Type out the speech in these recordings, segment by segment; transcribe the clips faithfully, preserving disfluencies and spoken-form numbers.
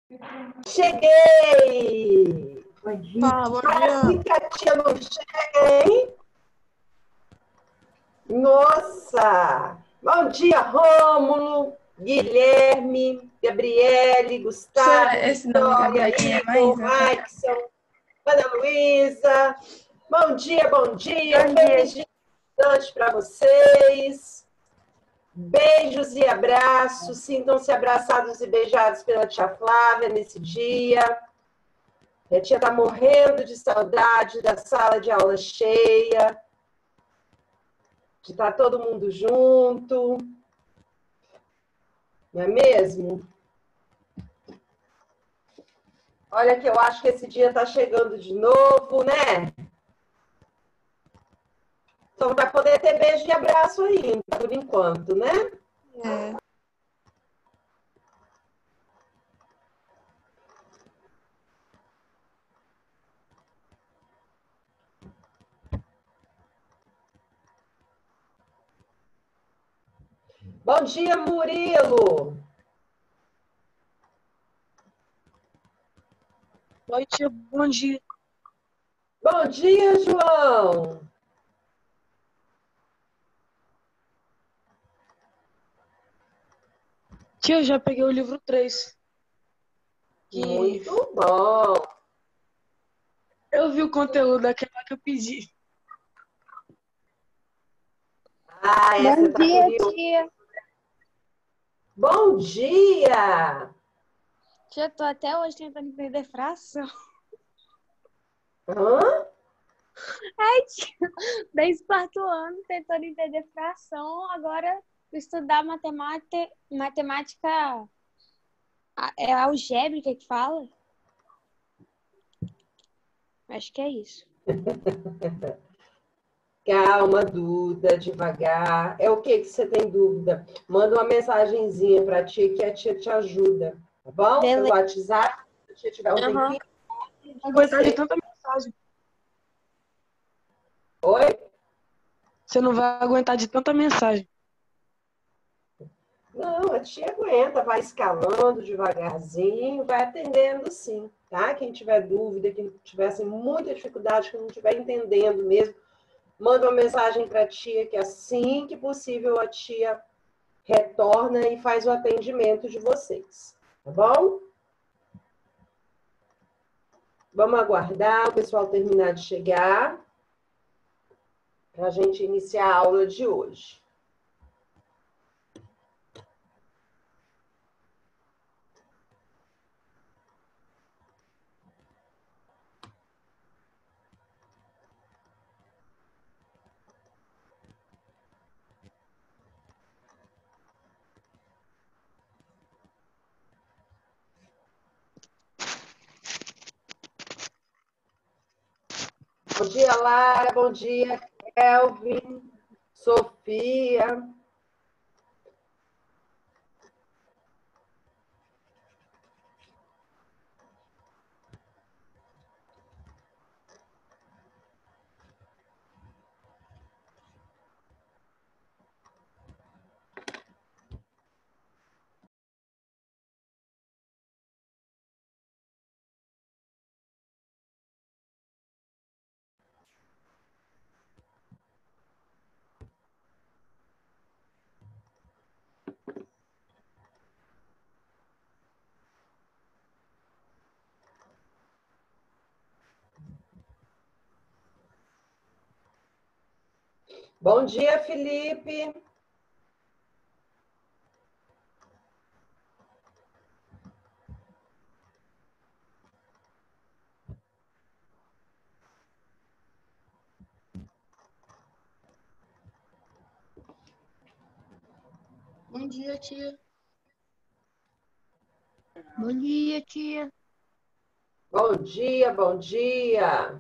Cheguei! Bom dia. Fala, bom Quase dia. que a tia não chega, hein? Nossa! Bom dia, Rômulo, Guilherme, Gabriele, Gustavo, Esse nome Vitória, Gabriel é mais, Igor, né? Maikson, Ana Luísa. Bom dia, bom dia. Bom Feliz dia. dia estudante para vocês. Beijos e abraços. Sintam-se abraçados e beijados pela tia Flávia nesse dia. A tia está morrendo de saudade da sala de aula cheia, de estar todo mundo junto. Não é mesmo? Olha que eu acho que esse dia está chegando de novo, né? Então vai poder ter beijo e abraço ainda, por enquanto, né? É. Bom dia, Murilo! Oi, tia, bom dia. Bom dia, João! Tia, eu já peguei o livro três. E Muito bom! eu vi o conteúdo daquela que eu pedi. Ah, essa Bom tá dia, curiosa. tia. Bom dia! Tia, tô até hoje tentando entender fração. Hã? Ai, tia, desde o quarto ano tentando entender fração, agora estudar matemática, matemática a- é algébrica que fala? Acho que é isso. Calma, Duda, devagar. É o que que você tem dúvida? Manda uma mensagenzinha para a tia que a tia te ajuda, tá bom? Pelo Beleza. WhatsApp, se a tia tiver um Aham. tempinho. Não aguentar de Você... tanta mensagem. Oi? Você não vai aguentar de tanta mensagem. Não, a tia aguenta, vai escalando devagarzinho, vai atendendo sim, tá? Quem tiver dúvida, quem tiver assim, muita dificuldade, que não estiver entendendo mesmo, manda uma mensagem para a tia que assim que possível a tia retorna e faz o atendimento de vocês, tá bom? Vamos aguardar o pessoal terminar de chegar para a gente iniciar a aula de hoje. Bom dia, Lara. Bom dia, Kelvin, Sofia. Bom dia, Felipe. Bom dia, tia. Bom dia, tia. Bom dia, bom dia.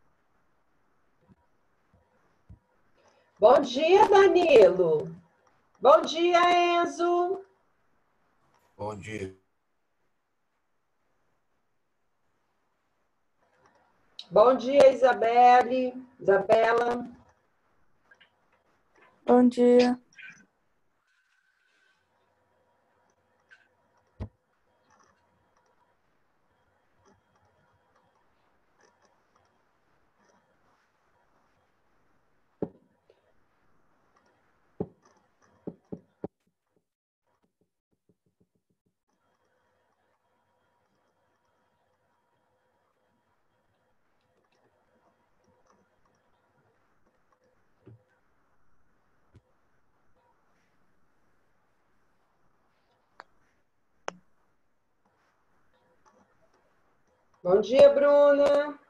Bom dia, Danilo. Bom dia, Enzo. Bom dia. Bom dia, Isabelle. Isabela. Bom dia. Bom dia, Bruna.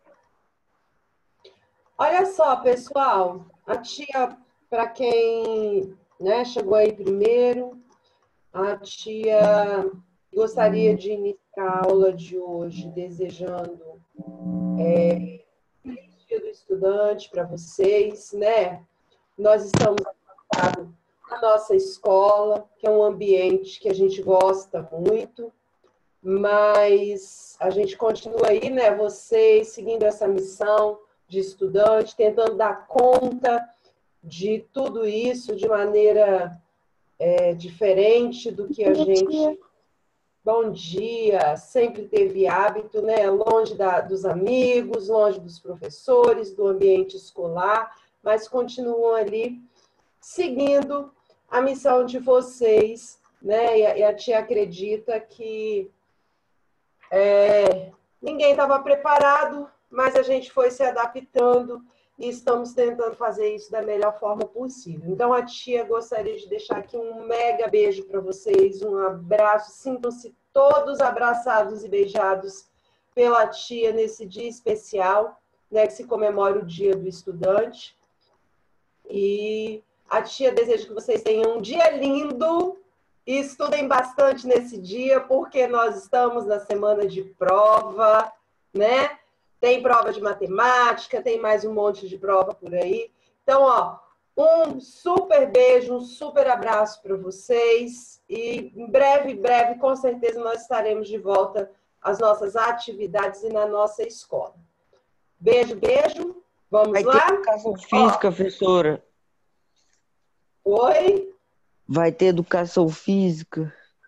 Olha só, pessoal, a tia, para quem, né, chegou aí primeiro, a tia gostaria de iniciar a aula de hoje desejando é, feliz dia do estudante para vocês, né? Nós estamos acostados na nossa escola, que é um ambiente que a gente gosta muito, mas a gente continua aí, né? Vocês seguindo essa missão de estudante, tentando dar conta de tudo isso de maneira é, diferente do que a gente, bom dia, sempre teve hábito, né? Longe da, dos amigos, longe dos professores, do ambiente escolar, mas continuam ali seguindo a missão de vocês, né? E a, e a tia acredita que é, ninguém estava preparado, mas a gente foi se adaptando e estamos tentando fazer isso da melhor forma possível. Então, a tia gostaria de deixar aqui um mega beijo para vocês, um abraço, sintam-se todos abraçados e beijados pela tia nesse dia especial, né, que se comemora o Dia do Estudante. E a tia deseja que vocês tenham um dia lindo e estudem bastante nesse dia, porque nós estamos na semana de prova, né? Tem prova de matemática, tem mais um monte de prova por aí. Então, ó, um super beijo, um super abraço para vocês. E em breve, breve, com certeza, nós estaremos de volta às nossas atividades e na nossa escola. Beijo, beijo. Vamos Vai lá? ter educação física, ó, professora. Oi? Vai ter educação física?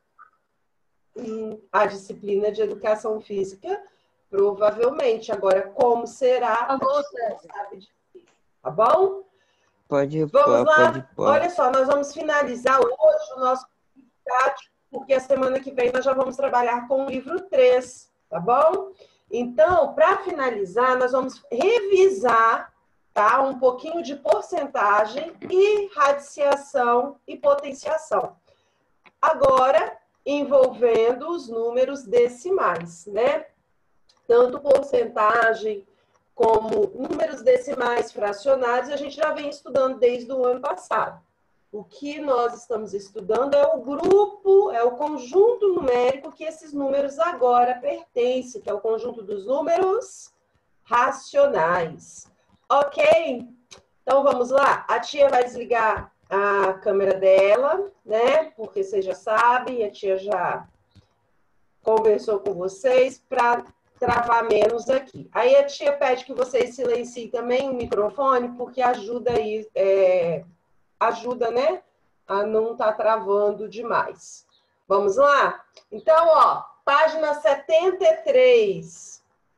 A disciplina de educação física, provavelmente. Agora, como será, a gente não sabe dizer. Tá bom? Pode ir, Vamos lá? pode ir. Olha só, nós vamos finalizar hoje o nosso prático, porque a semana que vem nós já vamos trabalhar com o livro três, tá bom? Então, para finalizar, nós vamos revisar, tá, um pouquinho de porcentagem e radiciação e potenciação. Agora, envolvendo os números decimais, né? Tanto porcentagem como números decimais fracionários, a gente já vem estudando desde o ano passado. O que nós estamos estudando é o grupo, é o conjunto numérico que esses números agora pertencem, que é o conjunto dos números racionais. Ok? Então, vamos lá? A tia vai desligar a câmera dela, né? Porque vocês já sabem, a tia já conversou com vocês para travar menos aqui. Aí a tia pede que vocês silenciem também o microfone, porque ajuda aí, é, ajuda, né? A não estar tá travando demais. Vamos lá? Então, ó, página setenta e três.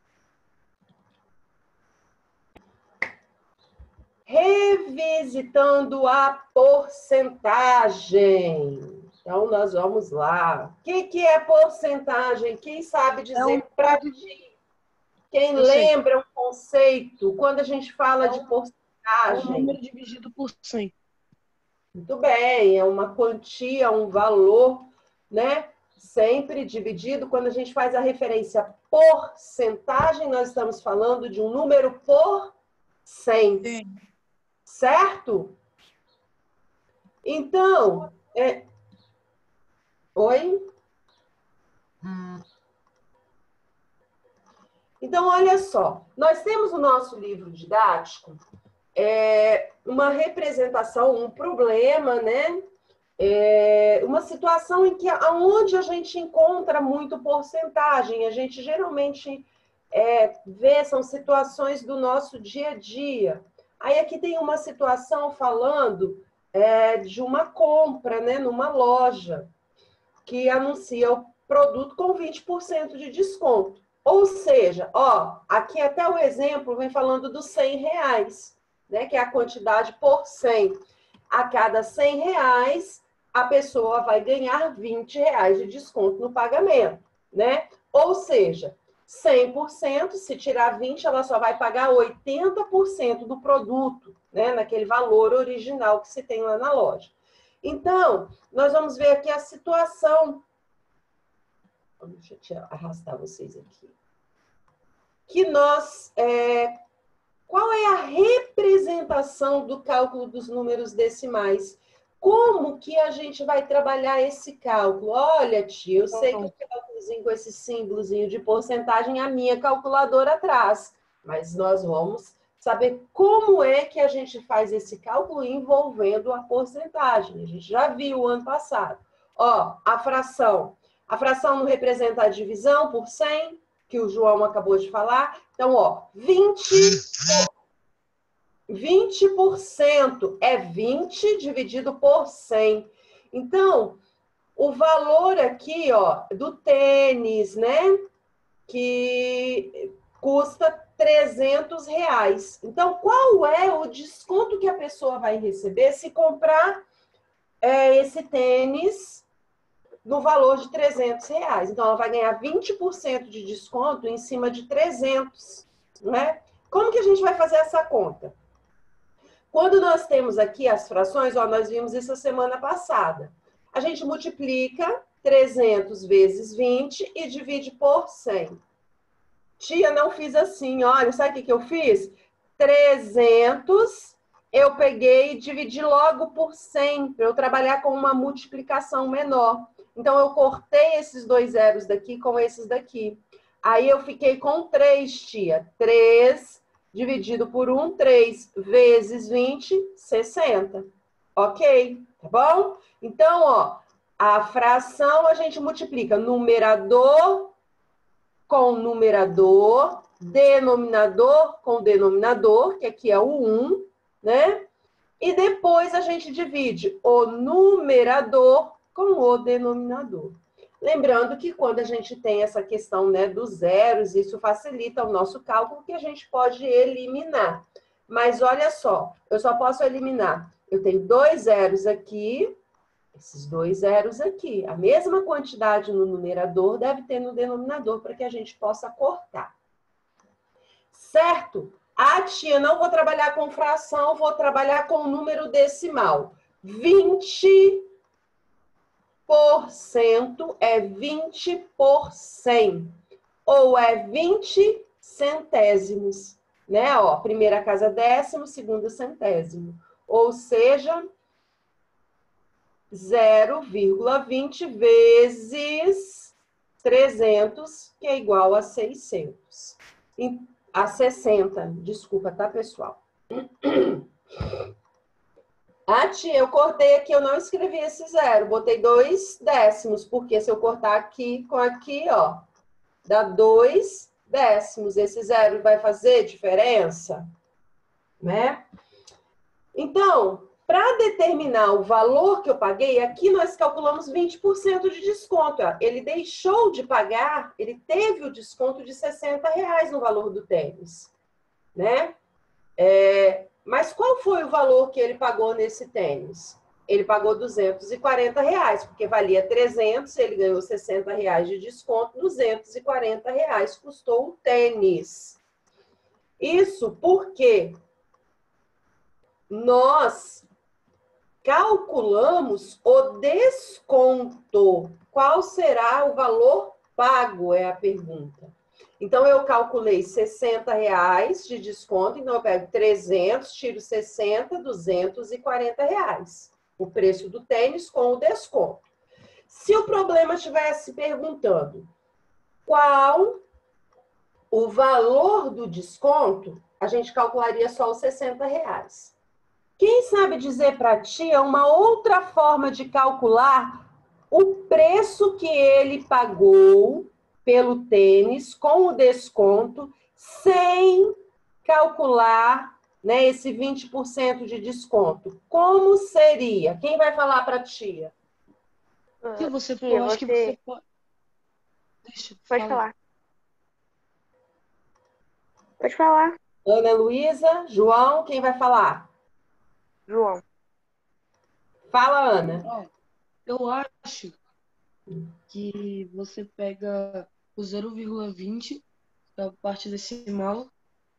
Revisitando a porcentagem. Então, nós vamos lá. O que, que é porcentagem? Quem sabe dizer é um... para ti? Quem Eu lembra sei. O conceito? Quando a gente fala é um... de porcentagem? É um número dividido por cem. Muito bem, é uma quantia, um valor, né? Sempre dividido. Quando a gente faz a referência porcentagem, nós estamos falando de um número por cem. Sim. Certo? Então, é... Oi? Hum. Então, olha só. Nós temos no nosso livro didático é, uma representação, um problema, né? É uma situação em que aonde a gente encontra muito porcentagem, a gente geralmente é, vê, são situações do nosso dia a dia. Aí aqui tem uma situação falando é, de uma compra, né, numa loja, que anuncia o produto com vinte por cento de desconto. Ou seja, ó, aqui até o exemplo vem falando dos cem reais, né, que é a quantidade por cem. A cada cem reais, a pessoa vai ganhar vinte reais de desconto no pagamento, né? Ou seja, cem por cento, se tirar vinte, ela só vai pagar oitenta por cento do produto, né? Naquele valor original que se tem lá na loja. Então, nós vamos ver aqui a situação. Deixa eu arrastar vocês aqui. Que nós... É... Qual é a representação do cálculo dos números decimais? Como que a gente vai trabalhar esse cálculo? Olha, tia, eu sei que o cálculozinho com esse símbolozinho de porcentagem, a minha calculadora traz. Mas nós vamos saber como é que a gente faz esse cálculo envolvendo a porcentagem. A gente já viu ano passado. Ó, a fração. A fração não representa a divisão por cem, que o João acabou de falar. Então, ó, vinte... vinte por cento é vinte dividido por cem. Então, o valor aqui, ó, do tênis, né, que custa trezentos reais. Então, qual é o desconto que a pessoa vai receber se comprar é, esse tênis no valor de trezentos reais? Então, ela vai ganhar vinte por cento de desconto em cima de trezentos, né? Como que a gente vai fazer essa conta? Quando nós temos aqui as frações, ó, nós vimos isso a semana passada. A gente multiplica trezentos vezes vinte e divide por cem. Tia, não fiz assim, olha, sabe o que que eu fiz? trezentos, eu peguei e dividi logo por cem, para eu trabalhar com uma multiplicação menor. Então, eu cortei esses dois zeros daqui com esses daqui. Aí, eu fiquei com três, tia. três dividido por um, três vezes vinte, sessenta. Ok? Tá bom? Então, ó, a fração a gente multiplica numerador com numerador, denominador com denominador, que aqui é o um, né? E depois a gente divide o numerador com o denominador. Lembrando que quando a gente tem essa questão, né, dos zeros, isso facilita o nosso cálculo, que a gente pode eliminar. Mas olha só, eu só posso eliminar. Eu tenho dois zeros aqui, esses dois zeros aqui. A mesma quantidade no numerador deve ter no denominador para que a gente possa cortar. Certo? Ah, tia, não vou trabalhar com fração, vou trabalhar com número decimal. vinte por cento é vinte por cem, ou é vinte centésimos, né? Ó, primeira casa décimo, segunda centésimo. Ou seja, zero vírgula vinte vezes trezentos, que é igual a seiscentos. A sessenta, desculpa, tá, pessoal? Ah, tia, eu cortei aqui, eu não escrevi esse zero, botei dois décimos, porque se eu cortar aqui com aqui, ó, dá dois décimos. Esse zero vai fazer diferença, né? Então, para determinar o valor que eu paguei, aqui nós calculamos vinte por cento de desconto. Ó. Ele deixou de pagar, ele teve o desconto de sessenta reais no valor do tênis, né? É... Mas qual foi o valor que ele pagou nesse tênis? Ele pagou duzentos e quarenta reais, porque valia trezentos, ele ganhou sessenta reais de desconto, duzentos e quarenta reais custou o tênis. Isso porque nós calculamos o desconto. Qual será o valor pago, é a pergunta. Então, eu calculei sessenta reais de desconto, então eu pego trezentos, tiro sessenta, duzentos e quarenta reais. O preço do tênis com o desconto. Se o problema estivesse perguntando qual o valor do desconto, a gente calcularia só os sessenta reais. Quem sabe dizer para a tia uma outra forma de calcular o preço que ele pagou pelo tênis com o desconto, sem calcular, né, esse vinte por cento de desconto? Como seria? Quem vai falar para a tia? Que você, Tia, eu acho que você- você pode. Deixa eu Pode falar. falar. Pode falar, Ana Luísa, João, quem vai falar? João. Fala, Ana. Ó, eu acho que você pega o zero vírgula vinte, que é a parte decimal,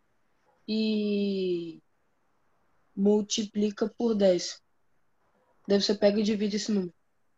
e multiplica por dez. Daí você pega e divide esse número.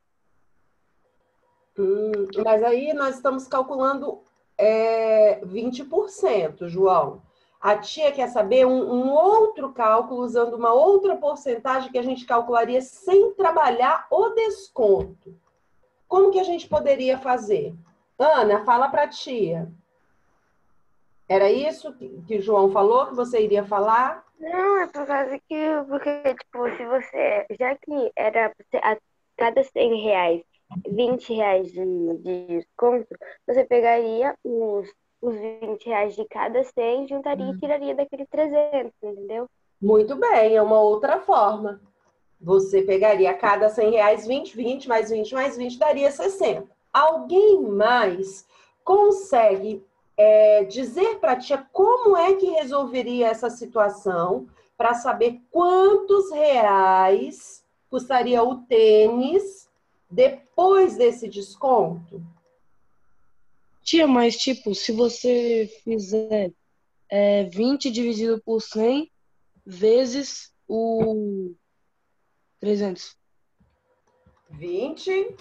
Hum, mas aí nós estamos calculando é, vinte por cento, João. A tia quer saber um, um outro cálculo usando uma outra porcentagem que a gente calcularia sem trabalhar o desconto. Como que a gente poderia fazer? Ana, fala para a tia. Era isso que, que o João falou que você iria falar? Não, é por causa que, porque, tipo, se você, já que era pra ser a cada cem reais, vinte reais de, de desconto, você pegaria os, os vinte reais de cada cem, juntaria e tiraria daquele trezentos, entendeu? Muito bem, é uma outra forma. Você pegaria a cada cem reais, vinte, vinte, mais vinte, mais vinte, daria sessenta. Alguém mais consegue é, dizer para a tia como é que resolveria essa situação para saber quantos reais custaria o tênis depois desse desconto? Tia, mas tipo, se você fizer é, vinte dividido por cem vezes o trezentos. vinte.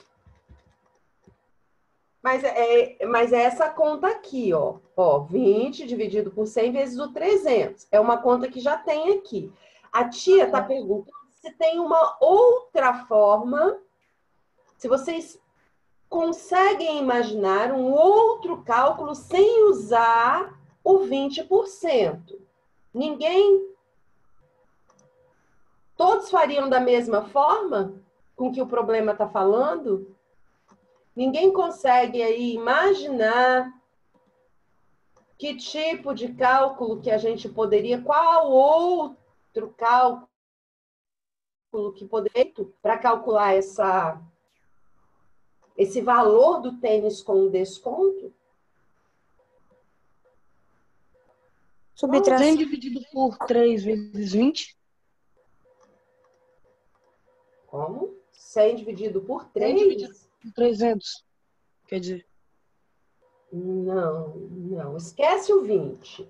Mas é, mas é essa conta aqui, ó. Ó, vinte dividido por cem vezes o trezentos. É uma conta que já tem aqui. A tia está perguntando se tem uma outra forma, se vocês conseguem imaginar um outro cálculo sem usar o vinte por cento. Ninguém... Todos fariam da mesma forma com que o problema está falando? Ninguém consegue aí imaginar que tipo de cálculo que a gente poderia, qual outro cálculo que poderia para calcular essa, esse valor do tênis com o desconto? cem dividido por três vezes vinte. Como? cem dividido por cem dividido três? por trezentos. Quer dizer, Não, não. Esquece o vinte.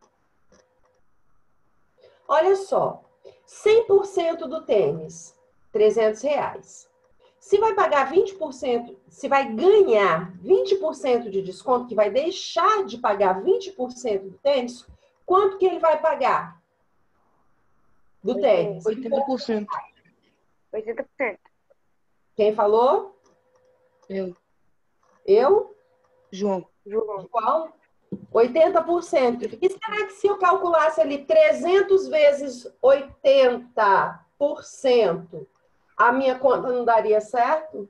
Olha só. cem por cento do tênis, trezentos reais. Se vai pagar vinte por cento, se vai ganhar vinte por cento de desconto, que vai deixar de pagar vinte por cento do tênis, quanto que ele vai pagar do tênis? oitenta por cento. oitenta por cento. Quem falou? Eu, Eu? João. João. Qual? oitenta por cento. E será que se eu calculasse ali trezentos vezes oitenta por cento, a minha conta não daria certo?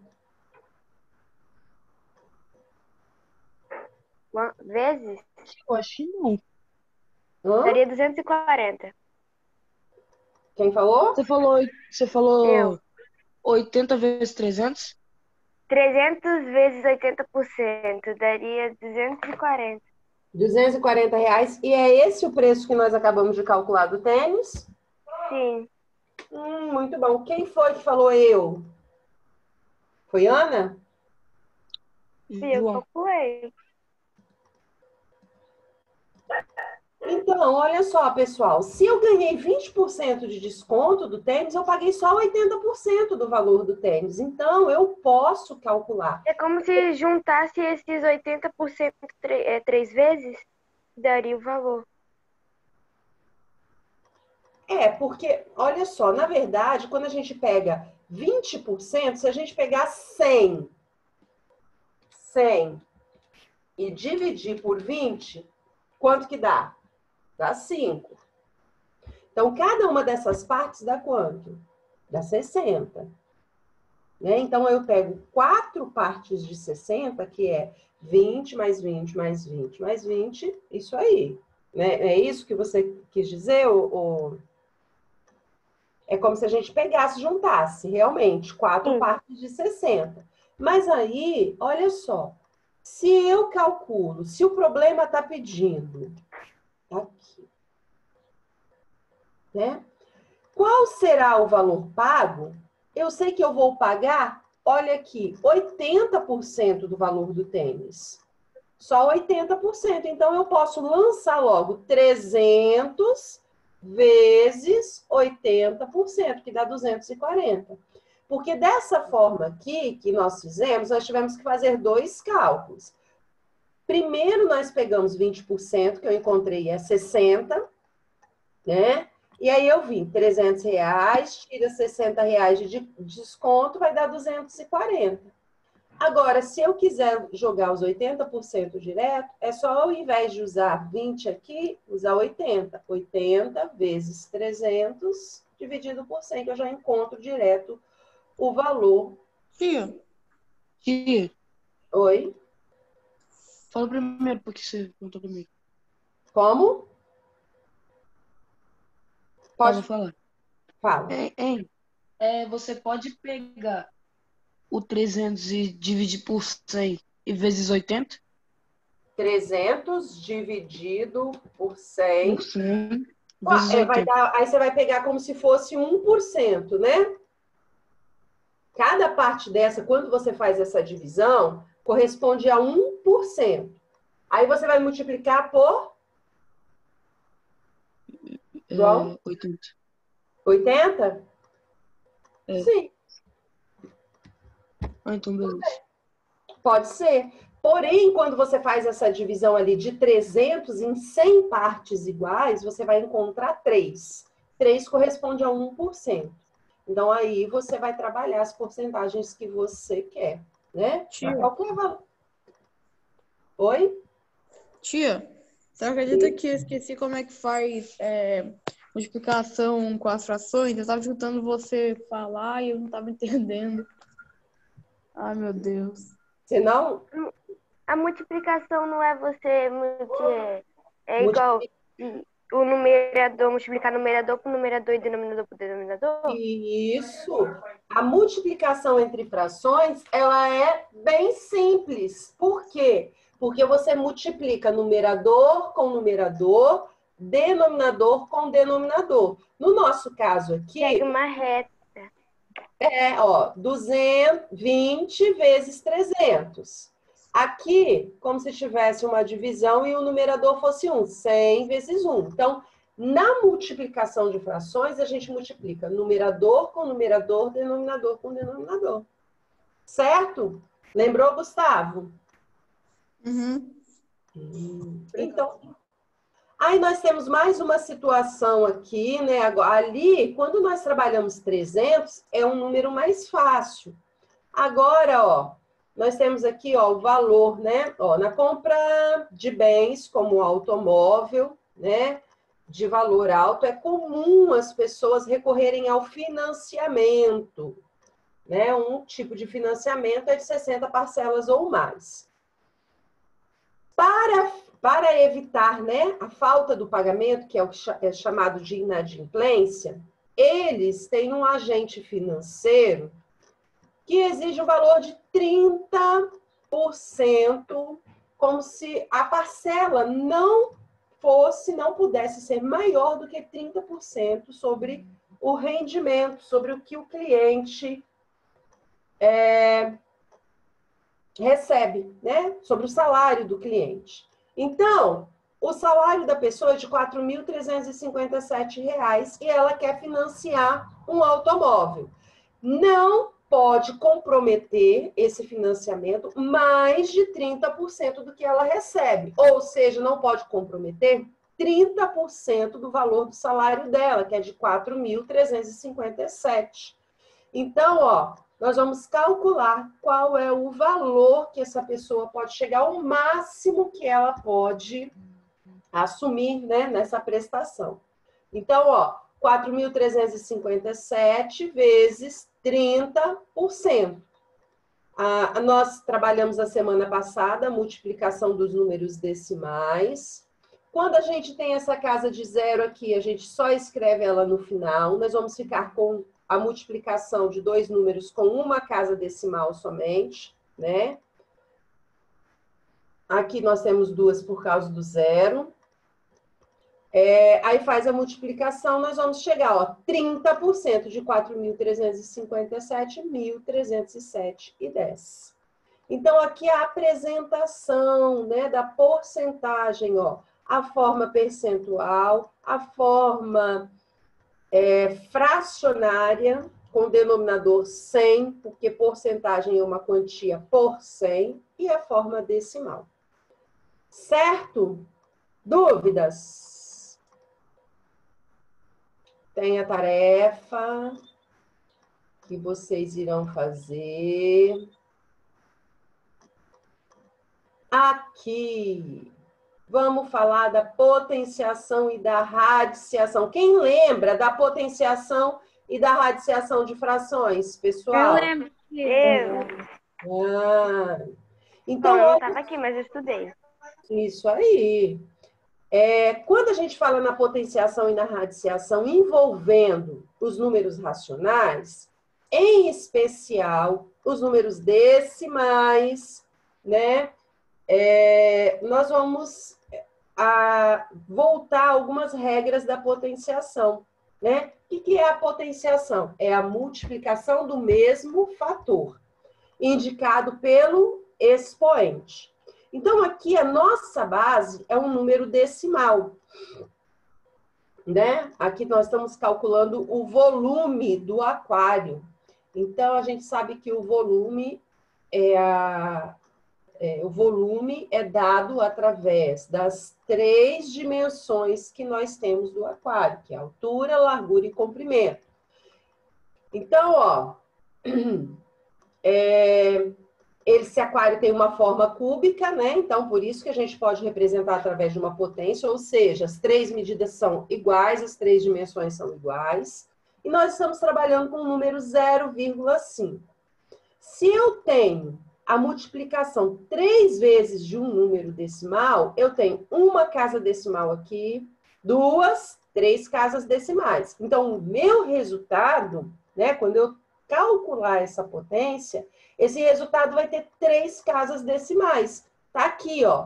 Uma- Vezes, Eu acho que não. Hã? daria duzentos e quarenta. Quem falou? Você falou, você falou Eu. oitenta vezes trezentos? trezentos vezes oitenta por cento, daria duzentos e quarenta. duzentos e quarenta reais. E é esse o preço que nós acabamos de calcular do tênis? Sim. Hum, muito bom. Quem foi que falou eu? Foi Ana? E eu João. calculei. Então, olha só, pessoal. Se eu ganhei vinte por cento de desconto do tênis, eu paguei só oitenta por cento do valor do tênis. Então, eu posso calcular. É como se juntasse esses oitenta por cento tre- é, três vezes, daria o valor. É, porque, olha só, na verdade, quando a gente pega vinte por cento, se a gente pegar cem, cem e dividir por vinte, quanto que dá? Dá cinco. Então, cada uma dessas partes dá quanto? Dá sessenta. Né? Então, eu pego quatro partes de sessenta, que é vinte mais vinte mais vinte mais vinte, isso aí. Né? É isso que você quis dizer? Ou, ou... É como se a gente pegasse, juntasse, realmente, quatro Sim. partes de sessenta. Mas aí, olha só, se eu calculo, se o problema está pedindo, aqui, né? Qual será o valor pago? Eu sei que eu vou pagar, olha aqui, oitenta por cento do valor do tênis. Só oitenta por cento. Então, eu posso lançar logo trezentos vezes oitenta por cento, que dá duzentos e quarenta. Porque dessa forma aqui que nós fizemos, nós tivemos que fazer dois cálculos. Primeiro, nós pegamos vinte por cento, que eu encontrei é sessenta, né? E aí eu vi trezentos reais, tira sessenta reais de desconto, vai dar duzentos e quarenta. Agora, se eu quiser jogar os oitenta por cento direto, é só ao invés de usar vinte aqui, usar oitenta. oitenta vezes trezentos dividido por cem, que eu já encontro direto o valor. Tia, tia, Oi? fala primeiro, porque você perguntou primeiro. Como? Tá, Pode vou falar. falar. É, é, é, você pode pegar o trezentos e dividir por cem e vezes oitenta? trezentos dividido por cem. Por cem Ó, vezes é, vai oitenta. dar, aí você vai pegar como se fosse um por cento, né? Cada parte dessa, quando você faz essa divisão, corresponde a um por cento. Aí você vai multiplicar por João? É, oitenta. oitenta? É. Sim, Ah, então beleza. pode ser. Porém, quando você faz essa divisão ali de trezentos em cem partes iguais, você vai encontrar três. três corresponde a um por cento. Então, aí você vai trabalhar as porcentagens que você quer, né? Tia. Qualquer valor. Oi? Tia, você acredita que eu esqueci como é que faz é, multiplicação com as frações? Eu estava escutando você falar e eu não estava entendendo. Ai, meu Deus. Se não, A multiplicação não é você multi... é, é multi- igual hum, o numerador, multiplicar numerador por numerador e denominador por denominador? Isso. A multiplicação entre frações, ela é bem simples. Por quê? Porque você multiplica numerador com numerador, denominador com denominador. No nosso caso aqui, Segue uma reta. é, ó, duzentos e vinte vezes trezentos. Aqui, como se tivesse uma divisão e o numerador fosse um, cem vezes um. Então, na multiplicação de frações, a gente multiplica numerador com numerador, denominador com denominador. Certo? Lembrou, Gustavo? Uhum. Então, aí nós temos mais uma situação aqui, né? Agora, ali, quando nós trabalhamos trezentos, é um número mais fácil. Agora, ó, nós temos aqui, ó, o valor, né? Ó, na compra de bens, como automóvel, né? De valor alto, é comum as pessoas recorrerem ao financiamento, né? Um tipo de financiamento é de sessenta parcelas ou mais. Para, para evitar, né, a falta do pagamento, que é o que é chamado de inadimplência, eles têm um agente financeiro que exige um valor de trinta por cento, como se a parcela não fosse, não pudesse ser maior do que trinta por cento sobre o rendimento, sobre o que o cliente é, recebe, né? Sobre o salário do cliente. Então, o salário da pessoa é de quatro mil trezentos e cinquenta e sete reais e ela quer financiar um automóvel. Não pode comprometer esse financiamento mais de trinta por cento do que ela recebe. Ou seja, não pode comprometer trinta por cento do valor do salário dela, que é de quatro mil trezentos e cinquenta e sete. Então, ó, nós vamos calcular qual é o valor que essa pessoa pode chegar, ao máximo que ela pode assumir, né, nessa prestação. Então, ó, quatro mil trezentos e cinquenta e sete vezes trinta por cento. Ah, nós trabalhamos a semana passada a multiplicação dos números decimais. Quando a gente tem essa casa de zero aqui, a gente só escreve ela no final. Nós vamos ficar com a multiplicação de dois números com uma casa decimal somente, né? Aqui nós temos duas por causa do zero. É, aí faz a multiplicação, nós vamos chegar, ó, trinta por cento de quatro mil trezentos e cinquenta e sete, mil trezentos e sete e dez. Então, aqui a apresentação, né, da porcentagem, ó, a forma percentual, a forma é, fracionária, com denominador cem, porque porcentagem é uma quantia por cem, e a forma decimal. Certo? Dúvidas? Tem a tarefa que vocês irão fazer. Aqui, vamos falar da potenciação e da radiciação. Quem lembra da potenciação e da radiciação de frações, pessoal? Eu lembro. Eu. Ah, então, Não, eu não olha- estava aqui, mas eu estudei. Isso aí. É, quando a gente fala na potenciação e na radiciação envolvendo os números racionais, em especial os números decimais, né? É, nós vamos a, voltar a algumas regras da potenciação, né? O que, que é a potenciação? É a multiplicação do mesmo fator, indicado pelo expoente. Então, aqui a nossa base é um número decimal, né? Aqui nós estamos calculando o volume do aquário. Então, a gente sabe que o volume é, a, é, o volume é dado através das três dimensões que nós temos do aquário, que é altura, largura e comprimento. Então, ó, é... esse aquário tem uma forma cúbica, né? Então, por isso que a gente pode representar através de uma potência, ou seja, as três medidas são iguais, as três dimensões são iguais. E nós estamos trabalhando com o número zero vírgula cinco. Se eu tenho a multiplicação três vezes de um número decimal, eu tenho uma casa decimal aqui, duas, três casas decimais. Então, o meu resultado, né, quando eu calcular essa potência, esse resultado vai ter três casas decimais. Tá aqui, ó.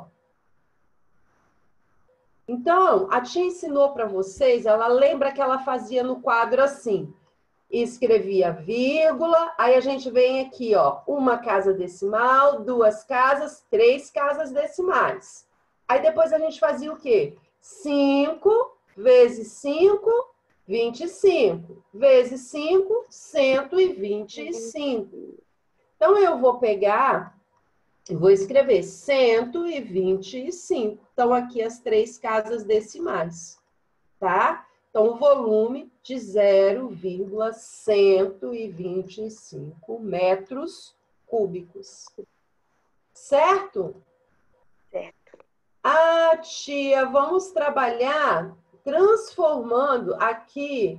Então, a tia ensinou para vocês, ela lembra que ela fazia no quadro assim. Escrevia vírgula, aí a gente vem aqui, ó, uma casa decimal, duas casas, três casas decimais. Aí depois a gente fazia o quê? cinco vezes cinco, vinte e cinco. Vezes cinco, cento e vinte e cinco. Então, eu vou pegar, eu vou escrever cento e vinte e cinco. Então, aqui as três casas decimais, tá? Então, o volume de zero vírgula cento e vinte e cinco metros cúbicos. Certo? Certo. Ah, tia, vamos trabalhar transformando aqui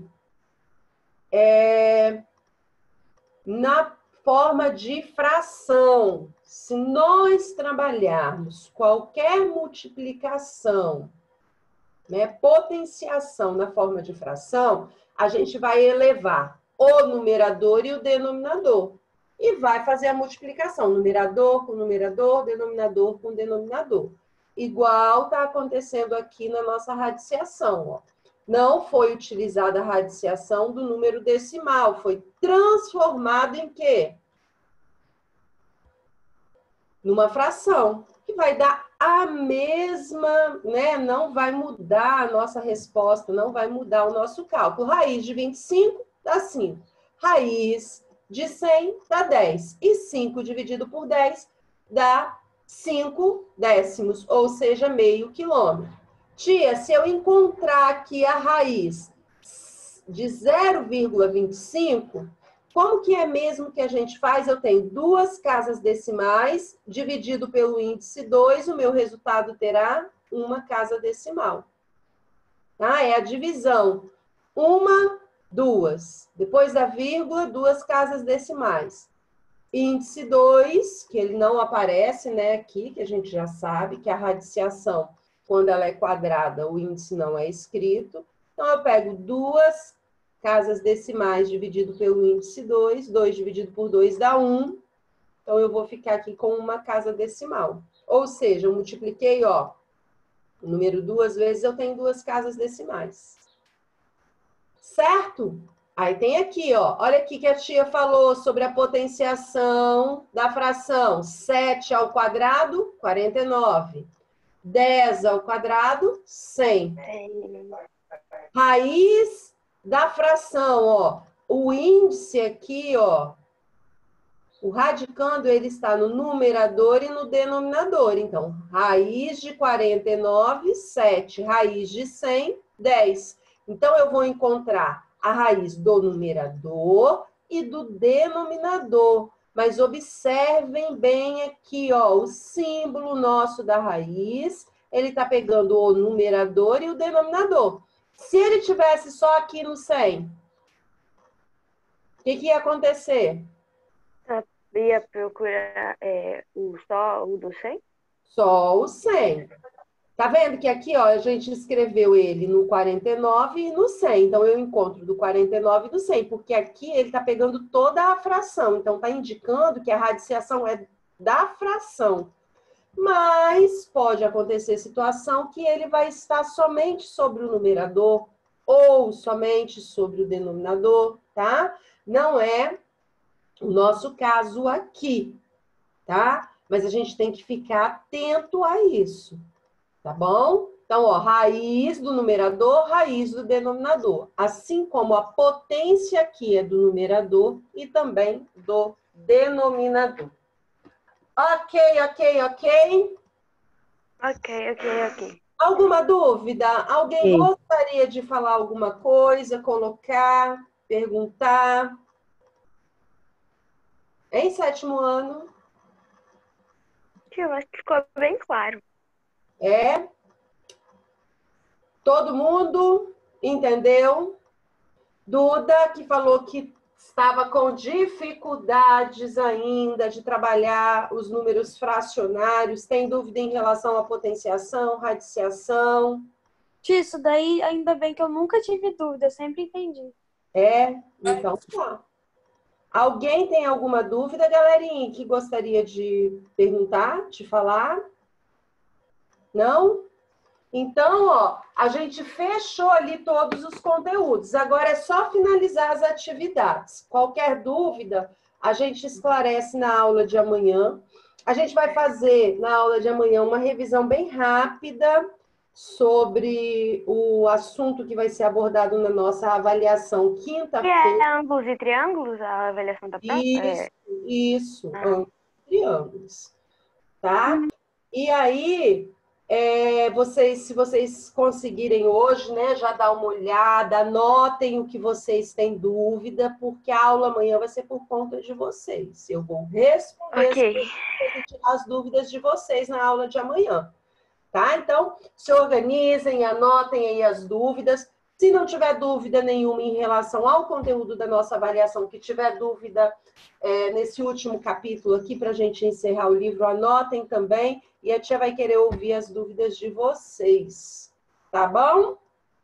é, na forma de fração. Se nós trabalharmos qualquer multiplicação, né, potenciação na forma de fração, a gente vai elevar o numerador e o denominador. E vai fazer a multiplicação, numerador com numerador, denominador com denominador. Igual está acontecendo aqui na nossa radiciação, ó. Não foi utilizada a radiciação do número decimal, foi transformado em quê? Numa fração, que vai dar a mesma, né? Não vai mudar a nossa resposta, não vai mudar o nosso cálculo. Raiz de vinte e cinco dá cinco. Raiz de cem dá dez. E cinco dividido por dez dá cinco décimos, ou seja, meio quilômetro. Tia, se eu encontrar aqui a raiz de zero vírgula vinte e cinco, como que é mesmo que a gente faz? Eu tenho duas casas decimais, dividido pelo índice dois, o meu resultado terá uma casa decimal. Tá? É a divisão uma, duas. Depois da vírgula, duas casas decimais. Índice dois, que ele não aparece, né, aqui, que a gente já sabe, que a radiciação, quando ela é quadrada, o índice não é escrito. Então, eu pego duas casas decimais dividido pelo índice dois, dois dividido por dois dá um. Então, eu vou ficar aqui com uma casa decimal. Ou seja, eu multipliquei, ó, o número duas vezes, eu tenho duas casas decimais. Certo? Aí tem aqui, ó, olha aqui que a tia falou sobre a potenciação da fração. sete ao quadrado, quarenta e nove. dez ao quadrado, cem. Raiz da fração, ó. O índice aqui, ó, o radicando, ele está no numerador e no denominador. Então, raiz de quarenta e nove, sete. Raiz de cem, dez. Então, eu vou encontrar a raiz do numerador e do denominador. Mas observem bem aqui, ó, o símbolo nosso da raiz, ele está pegando o numerador e o denominador. Se ele tivesse só aqui no cem, o que, que ia acontecer? Ia procurar é, o só o do cem? Só o cem. Tá vendo que aqui, ó, a gente escreveu ele no quarenta e nove e no cem. Então, eu encontro do quarenta e nove e do cem, porque aqui ele tá pegando toda a fração. Então, tá indicando que a radiciação é da fração. Mas pode acontecer situação que ele vai estar somente sobre o numerador ou somente sobre o denominador, tá? Não é o nosso caso aqui, tá? Mas a gente tem que ficar atento a isso. Tá bom? Então, ó, raiz do numerador, raiz do denominador. Assim como a potência aqui é do numerador e também do denominador. Ok, ok, ok? Ok, ok, ok. Alguma dúvida? Alguém Sim. gostaria de falar alguma coisa, colocar, perguntar? Em sétimo ano? Eu acho que ficou bem claro. É? Todo mundo entendeu? Duda, que falou que estava com dificuldades ainda de trabalhar os números fracionários. Tem dúvida em relação à potenciação, radiciação? Isso daí, ainda bem que eu nunca tive dúvida, eu sempre entendi. É? Então tá. Alguém tem alguma dúvida, galerinha, que gostaria de perguntar, de falar? Não? Então, ó, a gente fechou ali todos os conteúdos. Agora é só finalizar as atividades. Qualquer dúvida, a gente esclarece na aula de amanhã. A gente vai fazer na aula de amanhã uma revisão bem rápida sobre o assunto que vai ser abordado na nossa avaliação E quinta-feira. é ângulos e triângulos, a avaliação da prova? Isso, É. isso, Ah. ângulos e triângulos, tá? E aí, é, vocês, se vocês conseguirem hoje, né, já dar uma olhada, anotem o que vocês têm dúvida, porque a aula amanhã vai ser por conta de vocês. Eu vou responder Ok. as, tirar as dúvidas de vocês na aula de amanhã, tá? Então, se organizem, anotem aí as dúvidas. Se não tiver dúvida nenhuma em relação ao conteúdo da nossa avaliação, que tiver dúvida é, nesse último capítulo aqui, para a gente encerrar o livro, anotem também, e a tia vai querer ouvir as dúvidas de vocês. Tá bom?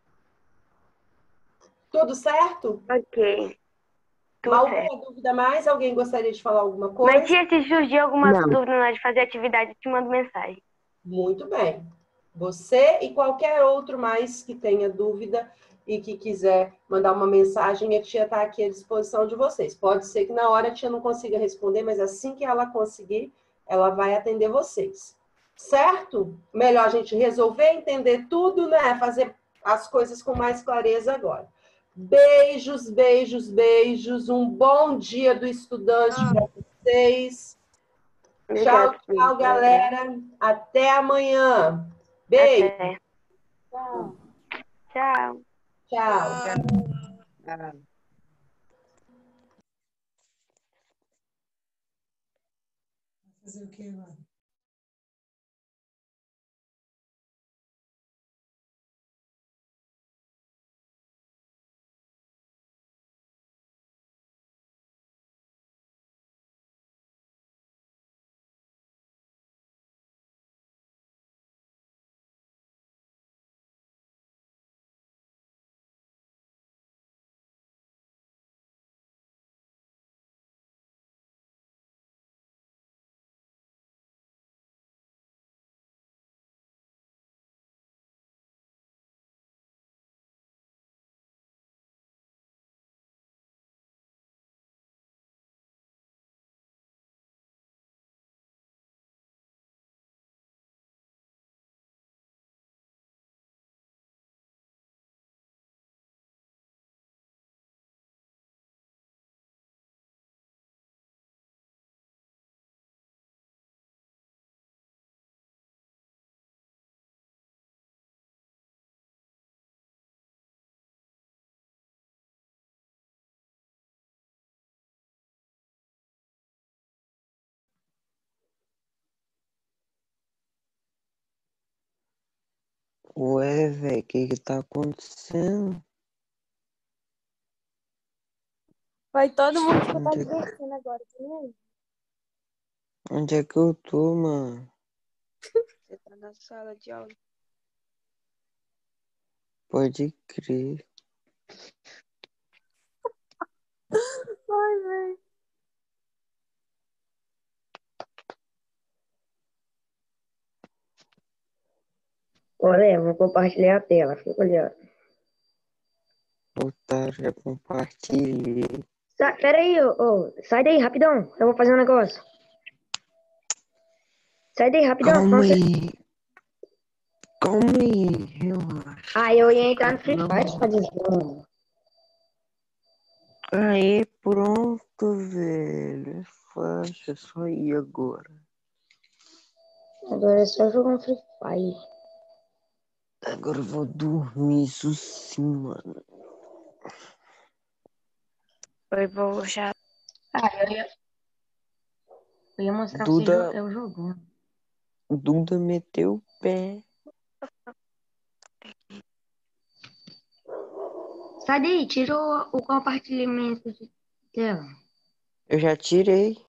Tudo certo? Ok. Tudo Alguma certo. dúvida mais? Alguém gostaria de falar alguma Mas coisa? tia, se surgir alguma Não. dúvida na hora de fazer atividade, eu te mando mensagem. Muito bem. Você e qualquer outro mais que tenha dúvida e que quiser mandar uma mensagem, a tia está aqui à disposição de vocês. Pode ser que na hora a tia não consiga responder, mas assim que ela conseguir, ela vai atender vocês. Certo? Melhor a gente resolver, entender tudo, né? Fazer as coisas com mais clareza agora. Beijos, beijos, beijos. Um bom dia do estudante para vocês. Tchau, Obrigada. tchau, galera. Até amanhã. Beijo. Até. Tchau. Tchau. Tchau. Ah. Fazer o que agora? Ué, velho, o que que tá acontecendo? Vai todo mundo escutar Onde é, divertindo agora, tá nem aí? onde é que eu tô, mano? Você tá na sala de aula. Pode crer. Ai, velho. Olha, eu vou compartilhar a tela. Fica olhando. Otário, já compartilhei. Sa Pera aí, ô, ô, sai daí, rapidão. Eu vou fazer um negócio. Sai daí, rapidão. Calma Nossa. aí. Calma aí, relaxa. Ah, eu ia entrar no Free Fire pra dizer. Aí, pronto, velho. É fácil, é só ir agora. Agora é só jogar um Free Fire. Agora eu vou dormir, isso sim, mano. Eu vou já. Ah, eu ia, eu ia mostrar pra Duda, você eu jogando. Duda meteu o pé. Sai daí, tira o, o compartilhamento de tela. Eu já tirei.